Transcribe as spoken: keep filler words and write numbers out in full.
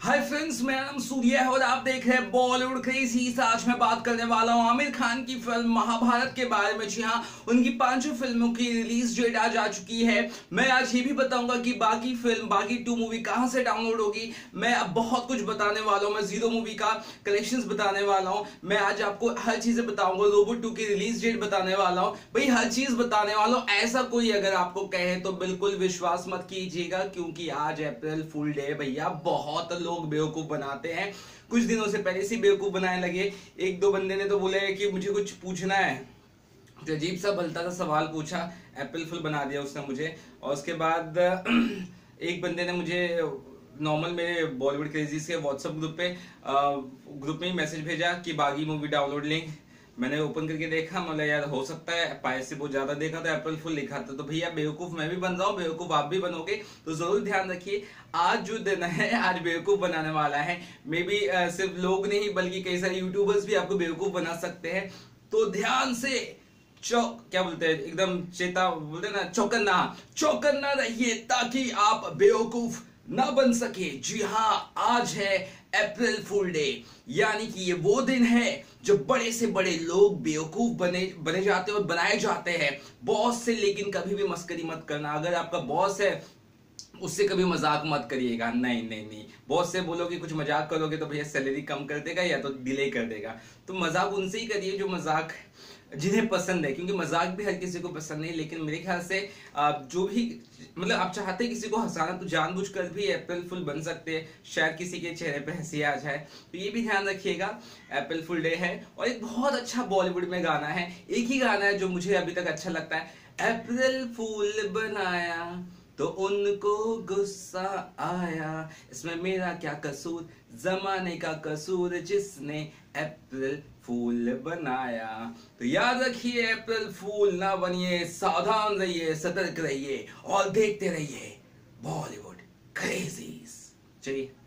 Hi friends, मेरा नाम सूर्य है और आप देख रहे हैं बॉलीवुड क्रेजीज। आज मैं बात करने वाला हूं आमिर खान की फिल्म महाभारत के बारे में। जी हाँ, उनकी पांचों फिल्मों की रिलीज डेट आज आ चुकी है। मैं आज ये भी बताऊंगा कि बाकी फिल्म बाकी टू मूवी कहां से डाउनलोड होगी। मैं अब बहुत कुछ बताने वाला हूं। मैं जीरो मूवी का कलेक्शंस बताने वाला हूं। मैं आज आपको हर चीजें बताऊंगा। रोबो टू की रिलीज डेट बताने वाला हूं। भाई हर चीज बताने वाला हूं। ऐसा कोई अगर आपको कहे तो बिल्कुल विश्वास मत कीजिएगा, क्योंकि आज अप्रैल फुल डे है भैया। बहुत लोग बेवकूफ बनाते हैं। कुछ दिनों से पहले से बेवकूफ बनाने लगे। एक दो बंदे ने तो बोले कि मुझे कुछ पूछना है, तो अजीब सा भलता सा सवाल पूछा, अप्रैल फुल बना दिया उसने मुझे। और उसके बाद एक बंदे ने मुझे नॉर्मल मेरे बॉलीवुड क्रेजीज के व्हाट्सएप ग्रुप पे ग्रुप में ही मैसेज भेजा कि बागी मूवी डाउनलोड लिंक। मैंने ओपन करके देखा, मतलब यार हो सकता है पायस से बहुत ज्यादा देखा था, अप्रैल फुल लिखा था। तो भैया बेवकूफ मैं भी बन रहा हूँ, बेवकूफ आप भी बनोगे, तो जरूर ध्यान रखिए। आज जो दिन है, आज बेवकूफ बनाने वाला है। मे बी सिर्फ लोग नहीं बल्कि कई सारे यूट्यूबर्स भी आपको बेवकूफ बना सकते हैं। तो ध्यान से चौक क्या बोलते हैं, एकदम चेता बोलते हैं ना, चौकन्ना चौकन्ना रहिए ताकि आप बेवकूफ ना बन सके। जी हाँ, आज है अप्रैल फुल डे, यानी कि ये वो दिन है जब बड़े से बड़े लोग बेवकूफ बने बने जाते हैं और बनाए जाते हैं बॉस से। लेकिन कभी भी मस्करी मत करना। अगर आपका बॉस है उससे कभी मजाक मत करिएगा। नहीं नहीं नहीं, बॉस से बोलोगे कुछ मजाक करोगे तो भैया सैलरी कम कर देगा या तो डिले कर देगा। तो मजाक उनसे ही करिए जो मजाक जिन्हें पसंद है, क्योंकि मजाक भी हर किसी को पसंद नहीं। लेकिन मेरे ख्याल से जो भी मतलब आप चाहते हैं किसी को हंसाना, तो जानबूझकर भी अप्रैल फुल बन सकते हैं। शायद किसी के चेहरे पे हंसी आ जाए, तो ये भी ध्यान रखिएगा। अप्रैल फुल डे है और एक बहुत अच्छा बॉलीवुड में गाना है। एक ही गाना है जो मुझे अभी तक अच्छा लगता है। अप्रैल फूल बनाया तो उनको गुस्सा आया, इसमें मेरा क्या कसूर, जमाने का कसूर जिसने अप्रैल फूल बनाया। तो याद रखिए, अप्रैल फूल ना बनिए, सावधान रहिए, सतर्क रहिए और देखते रहिए बॉलीवुड क्रेजीज। चलिए।